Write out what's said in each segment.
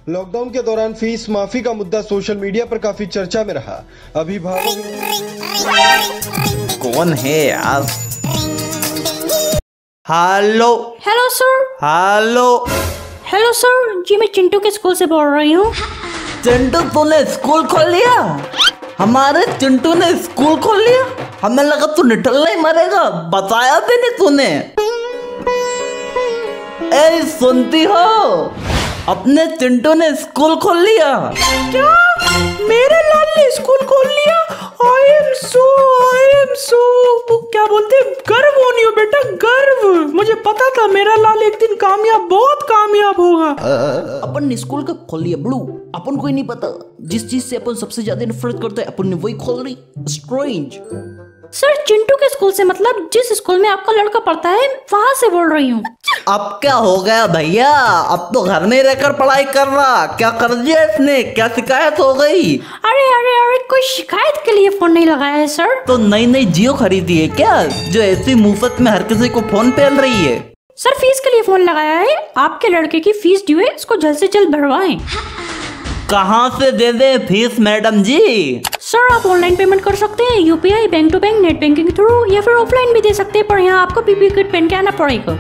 Lockdown के दौरान fees माफी का मुद्दा सोशल मीडिया पर काफी चर्चा में रहा। अभिभावक कौन है यार? Hello hello sir. Hello hello sir ji, मैं चिंटू के स्कूल से बोल रही हूँ। चिंटू तूने स्कूल खोल लिया? हमारे चिंटू ने स्कूल खोल लिया? हमें लगा तू निठल्ला ही मरेगा, बताया भी नहीं तूने। ए सुनती हो, अपने चिंटू ने स्कूल खोल लिया। क्या मेरे लाल ने स्कूल खोल लिया? आई एम सो क्या बोलते हैं, गर्व होनी हो बेटा, गर्व। मुझे पता था मेरा लाल एक दिन कामयाब, बहुत कामयाब होगा। अपन ने स्कूल कब खोल लिया ब्लू? अपन को ही नहीं पता। जिस चीज से अपन सबसे ज्यादा नफरत करते हैं अपन ने वही खोल ली। स्ट्रेंज। सर चिंटू के स्कूल से मतलब जिस स्कूल में आपका लड़का पढ़ता है वहाँ से बोल रही हूँ। अब क्या हो गया भैया? अब तो घर में रहकर पढ़ाई कर रहा, क्या कर दिया इसने? क्या शिकायत हो गई? अरे कोई शिकायत के लिए फोन नहीं लगाया है सर। तो नई जियो खरीदी है क्या, जो ऐसी मुफ्त में हर किसी को फोन पेल रही है? सर फीस के लिए फोन लगाया है। आपके लड़के की फीस ड्यू है, इसको जल्द से जल्द भरवाएं। कहाँ से दे दे फीस मैडम जी? सर आप ऑनलाइन पेमेंट कर सकते हैं, UPI, bank to bank, net banking के थ्रू, या फिर ऑफलाइन भी दे सकते हैं, पर यहाँ आपको पीपी किट पहन के आना पड़ेगा।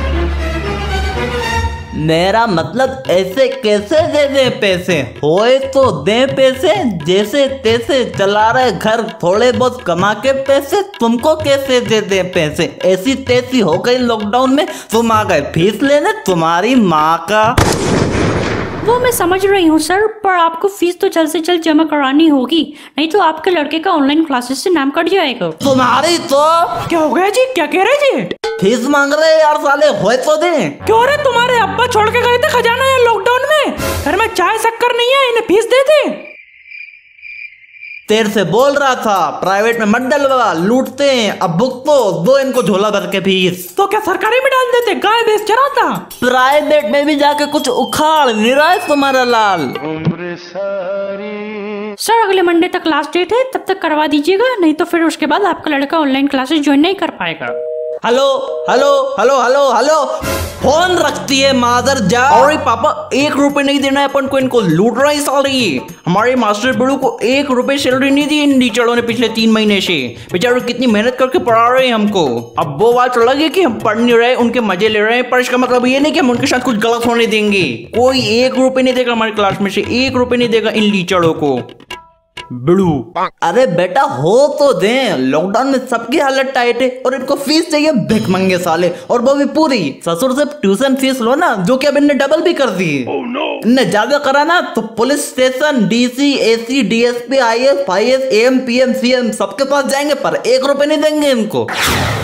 मेरा मतलब ऐसे कैसे दे दे पैसे? होए तो दे पैसे, जैसे तैसे चला रहे घर, थोड़े बहुत कमा के पैसे। तुमको कैसे दे दे पैसे? ऐसी तैसी हो गई लॉकडाउन में, तुम आ गए फीस लेने, तुम्हारी माँ का। वो मैं समझ रही हूँ सर, पर आपको फीस तो जल्द से जल्द जमा करानी होगी, नहीं तो आपके लड़के का ऑनलाइन क्लासेस से नाम कट जाएगा। तुम्हारी तो क्या हो गया जी? क्या कह रहे जी? फीस मांग रहे यार साले, होए तो दे। क्यों रे, तुम्हारे अब्बा छोड़ के गए थे खजाना है लॉकडाउन में, घर में चाय शक्कर नहीं है, इन्हें फीस दे दे। तेरे से बोल रहा था प्राइवेट में मत डलवा, लूटते हैं। अब बुक तो दो इनको झोला भर के फीस। तो क्या सरकारी में डाल देते, गाय भैंस चराता? प्राइवेट में भी जाके कुछ उखाड़ नहीं रहा है तुम्हारा लाल। सर अगले मंडे तक लास्ट डेट है, तब तक करवा दीजिएगा, नहीं तो फिर उसके बाद आपका लड़का ऑनलाइन क्लासेस ज्वाइन नहीं कर पाएगा। Hello hello hello hello hello, phone रखती है मादर जा। और पापा 1 रुपए नहीं देना है अपन को, इनको लूट रहा है साली। हमारे मास्टर बिड़ू को 1 रुपए सैलरी नहीं दी इन टीचरों ने पिछले 3 महीने से। बेचारे कितनी मेहनत करके पढ़ा रहे हैं हमको। अब वो बात चला गई कि हम पढ़ नहीं रहे, उनके मजे ले रहे हैं, पर इसका मतलब ये नहीं कि हम उनके साथ कुछ गलत होने देंगे। कोई 1 रुपए नहीं देगा हमारी क्लास में से, 1 रुपए नहीं देगा इन टीचरों को। बिड़ू अरे बेटा हो तो दे, लॉकडाउन में सबकी हालत टाइट है और इनको फीस चाहिए भिख मंगे साले, और वो भी पूरी। ससुर से ट्यूशन फीस लो ना, जो कि अब इनने डबल भी कर दी। इनने ज्यादा करा ना तो police station, DC, AC, DSP, IAS, IAS, AM, PM, CM सबके पास जाएंगे, पर 1 रुपए नहीं देंगे इनको।